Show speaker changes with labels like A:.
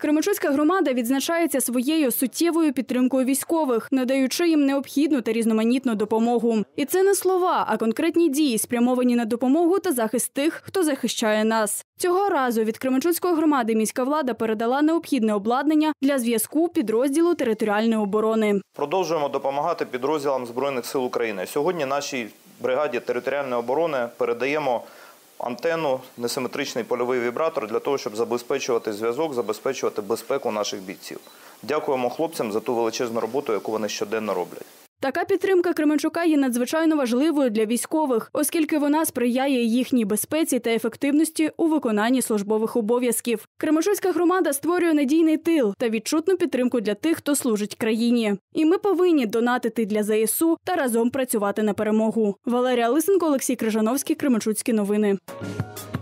A: Кременчуцька громада відзначається своєю суттєвою підтримкою військових, надаючи їм необхідну та різноманітну допомогу. І це не слова, а конкретні дії, спрямовані на допомогу та захист тих, хто захищає нас. Цього разу від Кременчуцької громади міська влада передала необхідне обладнання для зв'язку підрозділу територіальної оборони.
B: Продовжуємо допомагати підрозділам Збройних сил України. Сьогодні нашій бригаді територіальної оборони передаємо антенну, несиметричний польовий вібратор для того, щоб забезпечувати зв'язок, забезпечувати безпеку наших бійців. Дякуємо хлопцям за ту величезну роботу, яку вони щоденно роблять.
A: Така підтримка Кременчука є надзвичайно важливою для військових, оскільки вона сприяє їхній безпеці та ефективності у виконанні службових обов'язків. Кременчуцька громада створює надійний тил та відчутну підтримку для тих, хто служить країні. І ми повинні донатити для ЗСУ та разом працювати на перемогу. Валерія Лисенко, Олексій Крижановський, Кременчуцькі новини.